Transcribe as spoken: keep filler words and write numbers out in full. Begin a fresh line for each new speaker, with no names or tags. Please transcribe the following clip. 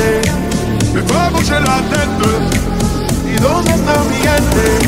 Me fue a bouger la tête. Dis donc, c'est un